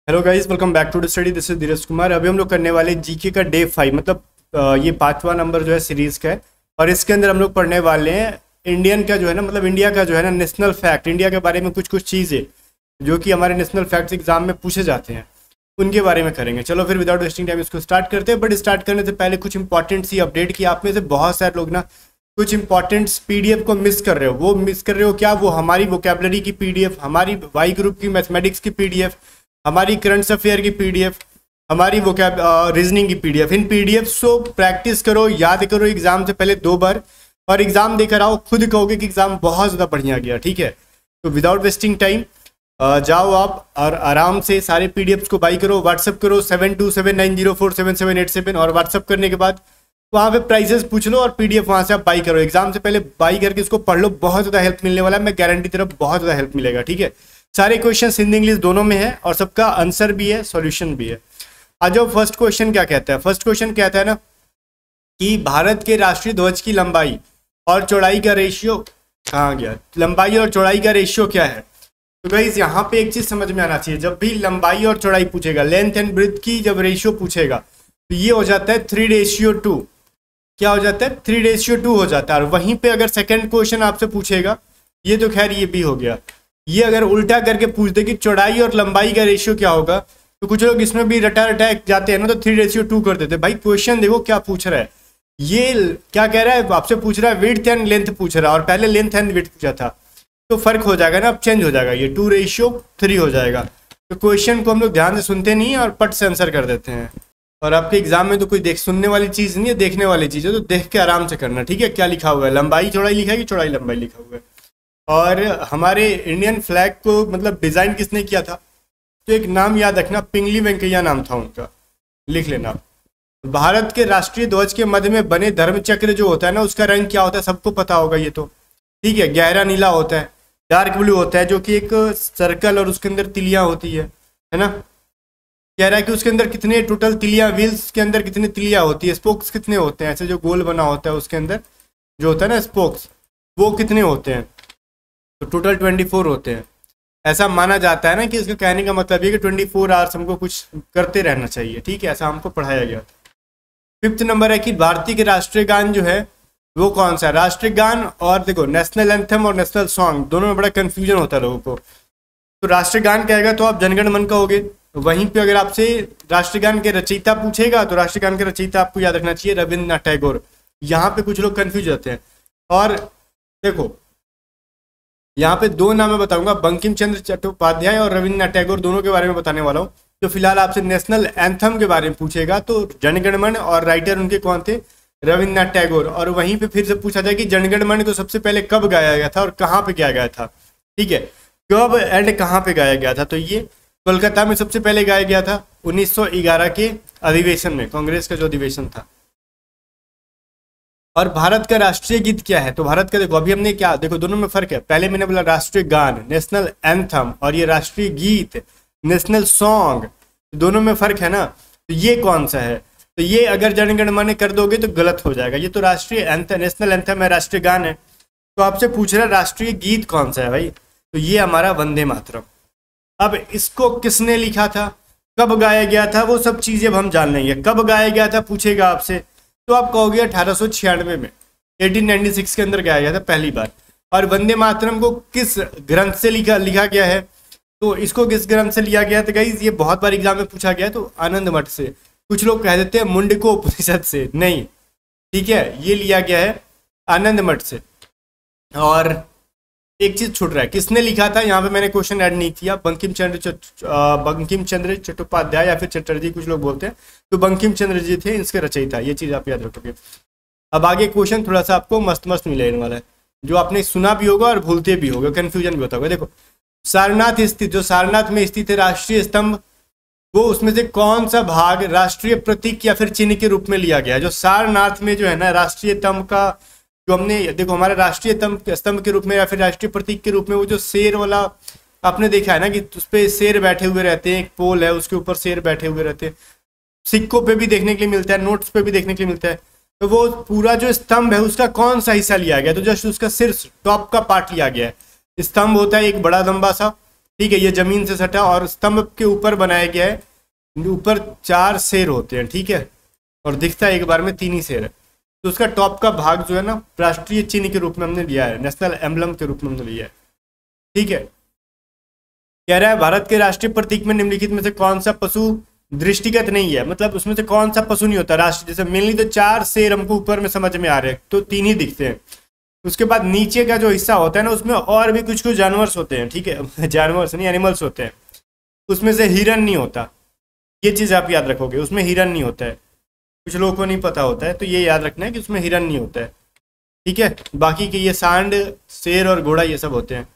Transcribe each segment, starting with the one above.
Hello guys, welcome back to the study. This is Dheeraj Kumar. अभी हम लोग करने वाले जीके का डे 5, मतलब ये 5वां नंबर जो है सीरीज का है। और इसके अंदर हम लोग पढ़ने वाले हैं इंडियन का जो है ना, मतलब इंडिया का जो है ना नेशनल फैक्ट, इंडिया के बारे में कुछ कुछ चीज़ें जो कि हमारे नेशनल फैक्ट्स एग्जाम में पूछे जाते हैं उनके बारे में करेंगे। चलो फिर विदाउट वेस्टिंग टाइम इसको स्टार्ट करते हैं। बट स्टार्ट करने से पहले कुछ इंपॉर्टेंट सी अपडेट की। आप में से बहुत सारे लोग ना कुछ इंपॉर्टेंट पीडीएफ को मिस कर रहे हो। वो मिस कर रहे हो क्या? वो हमारी वोकेबलरी की पीडीएफ, हमारी वाई ग्रुप की मैथमेटिक्स की पीडीएफ, हमारी करंट अफेयर की पीडीएफ, हमारी वोकैब रीजनिंग की पीडीएफ। इन पीडीएफ को प्रैक्टिस करो, याद करो एग्जाम से पहले 2 बार, और एग्जाम देकर आओ, खुद कहोगे कि एग्जाम बहुत ज़्यादा बढ़िया गया। ठीक है, तो विदाउट वेस्टिंग टाइम जाओ आप और आराम से सारे पीडीएफ को बाई करो। व्हाट्सअप करो 7279047787 और व्हाट्सअप करने के बाद वहाँ पे प्राइजेस पूछ लो और पीडीएफ वहाँ से आप बाई करो। एग्जाम से पहले बाई करके इसको पढ़ लो, बहुत ज़्यादा हेल्प मिलने वाला है। मैं गारंटी तरफ बहुत ज़्यादा हेल्प मिलेगा। ठीक है, सारे क्वेश्चन हिंदी इंग्लिश दोनों में है और सबका आंसर भी है, सॉल्यूशन भी है। आज जो फर्स्ट क्वेश्चन क्या कहता है? फर्स्ट क्वेश्चन कहता है ना कि भारत के राष्ट्रीय ध्वज की लंबाई और चौड़ाई का रेशियो कहाँ गया? लंबाई और चौड़ाई का रेशियो क्या है? तो गाइस यहाँ पे एक चीज समझ में आना चाहिए, जब भी लंबाई और चौड़ाई पूछेगा, लेंथ एंड ब्रेथ की जब रेशियो पूछेगा तो ये हो जाता है 3:2। क्या हो जाता है? 3:2 हो जाता है। और वहीं पे अगर सेकंड क्वेश्चन आपसे पूछेगा, ये तो खैर ये भी हो गया, ये अगर उल्टा करके पूछ दे कि चौड़ाई और लंबाई का रेशियो क्या होगा, तो कुछ लोग इसमें भी रटा रटा जाते हैं ना, तो 3:2 कर देते हैं। भाई क्वेश्चन देखो क्या पूछ रहा है, ये क्या कह रहा है? आपसे पूछ रहा है विड्थ एंड लेंथ पूछ रहा है, और पहले लेंथ एंड विड्थ पूछा था, तो फर्क हो जाएगा ना, अब चेंज हो जाएगा, ये 2:3 हो जाएगा। तो क्वेश्चन को हम लोग ध्यान से सुनते नहीं है और पट से आंसर कर देते हैं। और आपके एग्जाम में तो कोई सुनने वाली चीज़ नहीं है, देखने वाली चीज़ है, तो देख के आराम से करना। ठीक है, क्या लिखा हुआ है? लंबाई चौड़ाई लिखा है कि चौड़ाई लंबाई लिखा हुआ है? और हमारे इंडियन फ्लैग को मतलब डिज़ाइन किसने किया था? तो एक नाम याद रखना, पिंगली वेंकैया नाम था उनका, लिख लेना। भारत के राष्ट्रीय ध्वज के मध्य में बने धर्म चक्र जो होता है ना, उसका रंग क्या होता है? सबको पता होगा ये तो। ठीक है, गहरा नीला होता है, डार्क ब्लू होता है, जो कि एक सर्कल और उसके अंदर तिलियां होती है ना। कह रहा है कि उसके अंदर कितने टोटल तिलियां, व्हील्स के अंदर कितनी तिलियां होती है, स्पोक्स कितने होते हैं, ऐसे जो गोल बना होता है उसके अंदर जो होता है ना स्पोक्स, वो कितने होते हैं? तो टोटल 24 होते हैं। ऐसा माना जाता है ना कि इसका कहने का मतलब ये कि 24 आवर्स हमको कुछ करते रहना चाहिए। ठीक है, ऐसा हमको पढ़ाया गया था। 5th नंबर है कि भारतीय के राष्ट्रीय गान जो है वो कौन सा है? राष्ट्रीय गान और देखो नेशनल एंथम और नेशनल सॉन्ग दोनों में बड़ा कंफ्यूजन होता है लोगों को। तो राष्ट्रीय गान कहेगा तो आप जनगण मन कहोगे, वहीं पे अगर आपसे राष्ट्रीय गान के रचयिता पूछेगा तो राष्ट्रीय गान के रचयिता आपको याद रखना चाहिए रविन्द्रनाथ टैगोर। यहाँ पे कुछ लोग कंफ्यूज होते हैं। और देखो यहाँ पे 2 नाम मैं बताऊंगा, बंकिम चंद्र चट्टोपाध्याय और रविन्द्रनाथ टैगोर, दोनों के बारे में बताने वाला हूँ। तो फिलहाल आपसे नेशनल एंथम के बारे में पूछेगा तो जनगण मन, और राइटर उनके कौन थे? रविन्द्रनाथ टैगोर। और वहीं पे फिर से पूछा जाए कि जनगण मन को सबसे पहले कब गाया गया था और कहाँ पे गाया गया था? ठीक है, कब एंड कहाँ पे गाया गया था? तो ये कोलकाता में सबसे पहले गाया गया था 1911 के अधिवेशन में, कांग्रेस का जो अधिवेशन था। और भारत का राष्ट्रीय गीत क्या है? तो भारत का देखो, अभी हमने क्या देखो, दोनों में फर्क है। पहले मैंने बोला राष्ट्रीय गान नेशनल एंथम, और ये राष्ट्रीय गीत नेशनल सॉन्ग, दोनों में फर्क है ना। तो ये कौन सा है? तो ये अगर जनगण मन कर दोगे तो गलत हो जाएगा। ये तो राष्ट्रीय एंथम, नेशनल एंथम है, राष्ट्रीय गान है। तो आपसे पूछ रहा है राष्ट्रीय गीत कौन सा है भाई? तो ये हमारा वंदे मातरम। अब इसको किसने लिखा था, कब गाया गया था, वो सब चीजें अब हम जान लेंगे। कब गाया गया था पूछेगा आपसे तो आप कहोगे 1896 में, 1896 के अंदर गाया गया था पहली बार। और वंदे मातरम को किस ग्रंथ से लिखा गया है? तो इसको किस ग्रंथ से लिया गया था गाइज? ये बहुत बार एग्जाम में पूछा गया, तो आनंद मठ से। कुछ लोग कह देते हैं मुंडको उपनिषद से, नहीं। ठीक है, ये लिया गया है आनंद मठ से। और एक चीज छूट रहा है, किसने लिखा था? यहाँ पे मैंने क्वेश्चन ऐड नहीं किया। बंकिम चंद्र चट्टोपाध्याय या फिर चटर्जी कुछ लोग बोलते हैं, तो बंकिम चंद्र जी थे इसके रचयिता। ये चीज आप याद रखोगे। अब आगे क्वेश्चन थोड़ा सा आपको मस्त मस्त मिलने वाला है, जो आपने सुना भी होगा और भूलते भी होगा, कंफ्यूजन भी होता होगा। देखो सारनाथ स्थित, जो सारनाथ में स्थित है राष्ट्रीय स्तंभ, वो उसमें से कौन सा भाग राष्ट्रीय प्रतीक या फिर चिन्ह के रूप में लिया गया है? जो सारनाथ में जो है ना राष्ट्रीय स्तंभ का, जो हमने देखो हमारा राष्ट्रीय स्तंभ के रूप में या फिर राष्ट्रीय प्रतीक के रूप में, वो जो शेर वाला आपने देखा है ना कि उस पर शेर बैठे हुए रहते हैं, एक पोल है उसके ऊपर शेर बैठे हुए रहते हैं, सिक्कों पे भी देखने के लिए मिलता है, नोट्स पे भी देखने के लिए मिलता है। तो वो पूरा जो स्तंभ है उसका कौन सा हिस्सा लिया गया? तो जस्ट उसका सिर्फ टॉप का पार्ट लिया गया है। स्तंभ होता है एक बड़ा लंबा सा, ठीक है, ये जमीन से सटा और स्तंभ के ऊपर बनाया गया है, ऊपर 4 शेर होते हैं, ठीक है, और दिखता है एक बार में 3 ही शेर है। तो उसका टॉप का भाग जो है ना राष्ट्रीय चिन्ह के रूप में हमने लिया है, नेशनल एम्बलम के रूप में हमने लिया है, ठीक है। कह रहा है भारत के राष्ट्रीय प्रतीक में निम्नलिखित में से कौन सा पशु दृष्टिगत नहीं है, मतलब उसमें से कौन सा पशु नहीं होता राष्ट्रीय, जैसे मेनली तो 4 शेर हमको ऊपर में समझ में आ रहे हैं, तो 3 ही दिखते हैं। उसके बाद नीचे का जो हिस्सा होता है ना उसमें और भी कुछ कुछ जानवर होते हैं, ठीक है जानवर नहीं, एनिमल्स होते हैं, उसमें से हिरन नहीं होता, ये चीज आप याद रखोगे, उसमें हिरन नहीं होता है, कुछ लोगों को नहीं पता होता है, तो ये याद रखना है कि उसमें हिरन नहीं होता है, ठीक है। बाकी के ये सांड, शेर और घोड़ा ये सब होते हैं।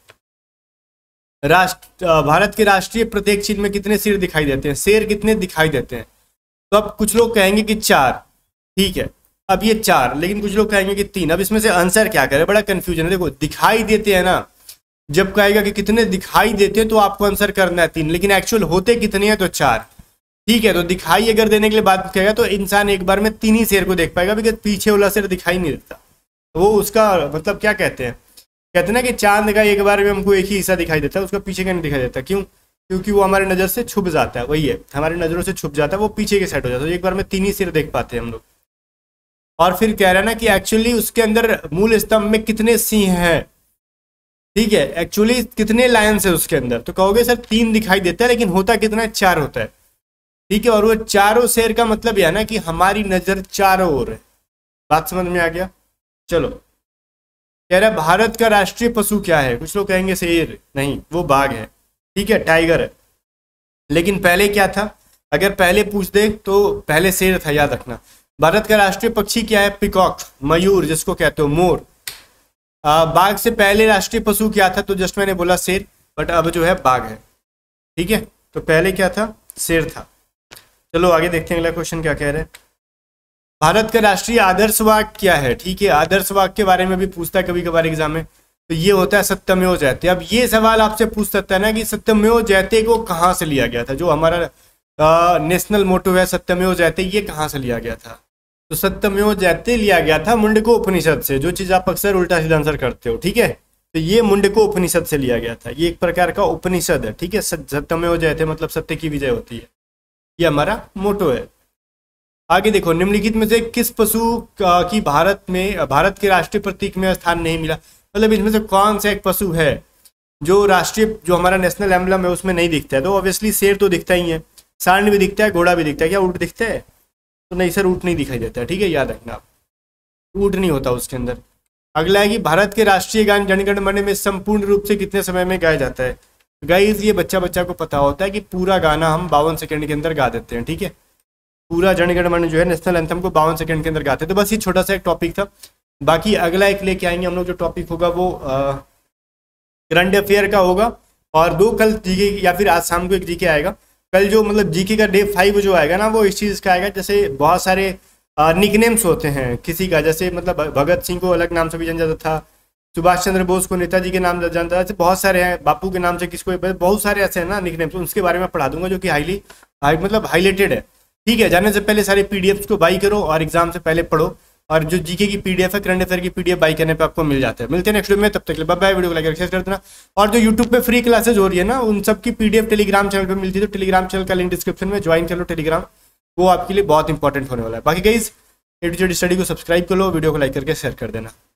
भारत के राष्ट्रीय प्रतीक चिन्ह में कितने शेर दिखाई देते हैं, शेर कितने दिखाई देते हैं, तो अब कुछ लोग कहेंगे कि 4, ठीक है, अब ये 4, लेकिन कुछ लोग कहेंगे कि 3। अब इसमें से आंसर क्या करें, बड़ा कंफ्यूजन है। देखो दिखाई देते हैं ना, जब कहेगा कि कितने दिखाई देते हैं तो आपको आंसर करना है 3, लेकिन एक्चुअल होते कितने हैं तो 4, ठीक है। तो दिखाई अगर देने के लिए बात कहेगा तो इंसान एक बार में 3 ही शेर को देख पाएगा, बिकॉज पीछे वाला शेर दिखाई नहीं देता, वो उसका मतलब क्या कहते हैं ना कि चांद का एक बार में हमको एक ही हिस्सा दिखाई देता है, उसका पीछे का नहीं दिखाई देता, क्यों, क्योंकि वो हमारी नज़र से छुप जाता है, वही है, हमारी नज़रों से छुप जाता है, वो पीछे के साइड हो जाता है, तो एक बार में 3 ही सिर देख पाते हैं हम लोग। और फिर कह रहा है ना कि एक्चुअली उसके अंदर मूल स्तंभ में कितने सिंह हैं, ठीक है, एक्चुअली कितने लायंस है उसके अंदर, तो कहोगे सर 3 दिखाई देता है, लेकिन होता कितना है, 4 होता है, ठीक है। और वो चारों शेर का मतलब यह है ना कि हमारी नज़र चारों ओर है, बात समझ में आ गया। चलो कह रहा है भारत का राष्ट्रीय पशु क्या है, कुछ लोग कहेंगे शेर, नहीं वो बाघ है, ठीक है, टाइगर है, लेकिन पहले क्या था, अगर पहले पूछ दे तो पहले शेर था, याद रखना। भारत का राष्ट्रीय पक्षी क्या है, पिकॉक, मयूर जिसको कहते हो, मोर। बाघ से पहले राष्ट्रीय पशु क्या था, तो जस्ट मैंने बोला शेर, बट अब जो है बाघ है, ठीक है, तो पहले क्या था, शेर था। चलो आगे देखते हैं अगला क्वेश्चन क्या कह रहे हैं। भारत का राष्ट्रीय आदर्श वाक्य क्या है, ठीक है, आदर्श वाक्य के बारे में भी पूछता है कभी कभार एग्जाम में, तो ये होता है सत्यमेव जयते। अब ये सवाल आपसे पूछ सकता है ना कि सत्यमेव जयते को कहाँ से लिया गया था, जो हमारा नेशनल मोटो है सत्यमेव जयते, ये कहाँ से लिया गया था, तो सत्यमेव जयते लिया गया था मुंडको उपनिषद से, जो चीज आप अक्सर उल्टा सीधा आंसर करते हो, ठीक है, तो ये मुंडको उपनिषद से लिया गया था, ये एक प्रकार का उपनिषद है, ठीक है। सत्यमेव जयते मतलब सत्य की विजय होती है, ये हमारा मोटो है। आगे देखो, निम्नलिखित में से किस पशु की भारत के राष्ट्रीय प्रतीक में स्थान नहीं मिला, मतलब इसमें से कौन सा एक पशु है जो राष्ट्रीय, जो हमारा नेशनल एम्बलम है उसमें नहीं दिखता है, तो ऑब्वियसली शेर तो दिखता ही है, सांड भी दिखता है, घोड़ा भी दिखता है, क्या ऊँट दिखता है, तो नहीं सर ऊँट नहीं दिखाई देता है, ठीक है, याद रखना आप, ऊँट नहीं होता उसके अंदर। अगला है कि भारत के राष्ट्रीय गान जन गण मन में संपूर्ण रूप से कितने समय में गाया जाता है। गाइस ये बच्चा को पता होता है कि पूरा गाना हम 52 सेकंड के अंदर गा देते हैं, ठीक है, पूरा जन गण मन जो है नेशनल एंथम को 52 सेकंड के अंदर गाते हैं। तो बस ये छोटा सा एक टॉपिक था, बाकी अगला एक लेके आएंगे हम लोग, जो टॉपिक होगा वो करंट अफेयर का होगा, और 2 कल जीके या फिर आज शाम को एक जीके आएगा। कल जो मतलब जीके का डे 5 जो आएगा ना, वो इस चीज़ का आएगा, जैसे बहुत सारे निकनेम्स होते हैं किसी का, जैसे मतलब भगत सिंह को अलग नाम से भी जाना जाता था, सुभाष चंद्र बोस को नेताजी के नाम जाना जाता है, बहुत सारे हैं, बापू के नाम से किसको, बहुत सारे ऐसे हैं ना निकनेम्स, उसके बारे में पढ़ा दूंगा, जो कि मतलब हाईलाइटेड है, ठीक है। जाने से पहले सारे पीडीएफ को बाई करो और एग्जाम से पहले पढ़ो, और जो जीके की पीडीएफ है, करंट अफेयर की पीडीएफ बाई करने पे आपको मिल जाता है। मिलते हैं नेक्स्ट वीडियो में, तब तक के लिए बाय बाय, वीडियो को लाइक शेयर कर देना। और जो यूट्यूब पे फ्री क्लासेज हो रही है ना, उन सब की पीडीएफ टेलीग्राम चैनल पे मिलती है, तो टेलीग्राम चैनल का लिंक डिस्क्रिप्शन में, ज्वाइन कर लो टेलीग्राम, वो आपके लिए बहुत इंपॉर्टेंट होने वाला है। बाकी guys A to Z study को सब्सक्राइब कर लो, वीडियो को लाइक करके शेयर कर देना।